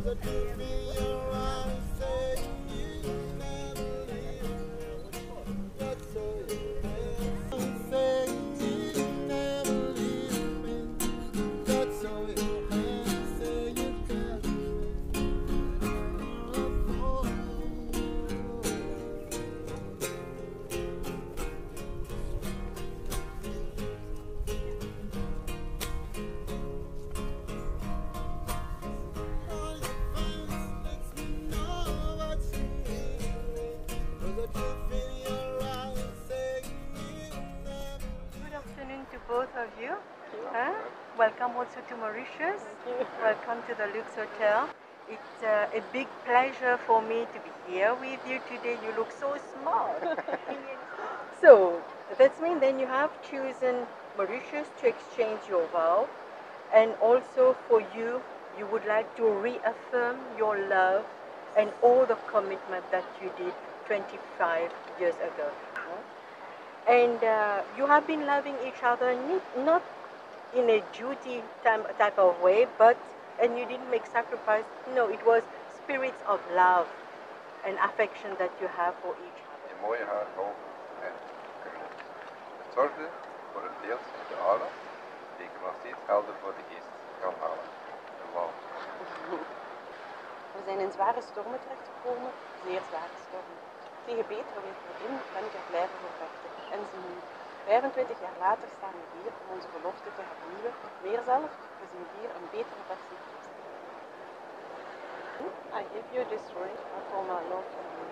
To both of you. Welcome also to Mauritius. Welcome to the Lux Hotel. It's a big pleasure for me to be here with you today. You look so smart. So, that means then you have chosen Mauritius to exchange your vow, and also for you, you would like to reaffirm your love and all the commitment that you did 25 years ago. And you have been loving each other not in a duty type of way, and you didn't make sacrifice. No, it was spirits of love and affection that you have for each other. Je mooie haar, ogen en krullen. Het zorgde voor een beeld in de aura, die ik nog steeds helder voor de geest kan halen. Wauw. We zijn in zware stormen terechtgekomen, zeer zware stormen. Tegen betere weervoordien ben ik er blijven voor vechten. En zie nu, 25 jaar later staan we hier om onze belofte te hernieuwen. Meer zelf, we zien hier een betere versie van ons. I give you this ring for my love for you.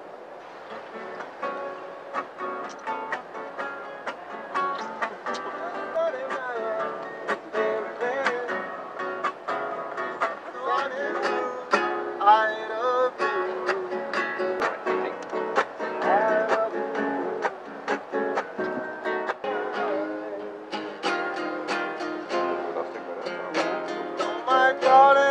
Darling.